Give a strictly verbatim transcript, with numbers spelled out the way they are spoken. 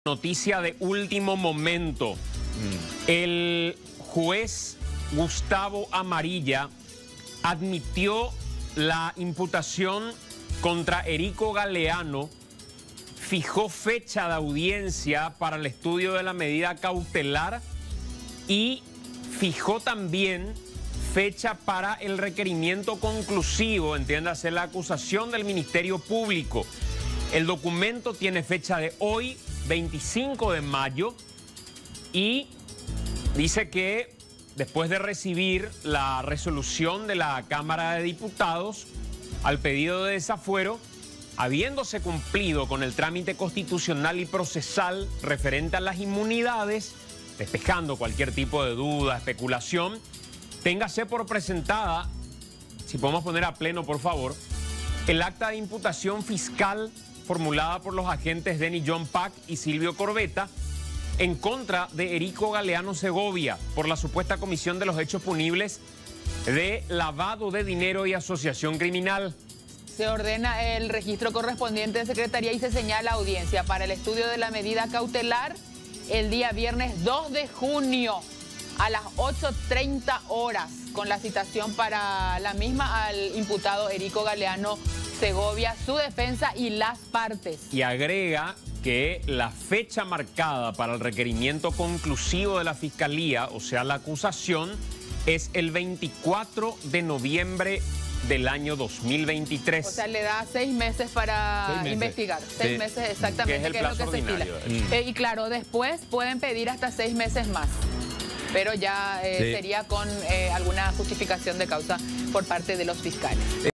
Noticia de último momento. El juez Gustavo Amarilla admitió la imputación contra Erico Galeano, fijó fecha de audiencia para el estudio de la medida cautelar y fijó también fecha para el requerimiento conclusivo, entiéndase, la acusación del Ministerio Público. El documento tiene fecha de hoy, veinticinco de mayo, y dice que después de recibir la resolución de la Cámara de Diputados al pedido de desafuero, habiéndose cumplido con el trámite constitucional y procesal referente a las inmunidades, despejando cualquier tipo de duda, especulación, téngase por presentada, si podemos poner a pleno por favor, el acta de imputación fiscal formulada por los agentes Denny John Pack y Silvio Corbeta en contra de Erico Galeano Segovia por la supuesta comisión de los hechos punibles de lavado de dinero y asociación criminal. Se ordena el registro correspondiente de Secretaría y se señala audiencia para el estudio de la medida cautelar el día viernes dos de junio a las ocho treinta horas, con la citación para la misma al imputado Erico Galeano Segovia, su defensa y las partes. Y agrega que la fecha marcada para el requerimiento conclusivo de la Fiscalía, o sea, la acusación, es el veinticuatro de noviembre del año dos mil veintitrés. O sea, le da seis meses para seis meses. investigar. Seis sí. meses exactamente, que es, el que es lo que se estila. Mm. Eh, y claro, después pueden pedir hasta seis meses más. Pero ya eh, sí. sería con eh, alguna justificación de causa por parte de los fiscales.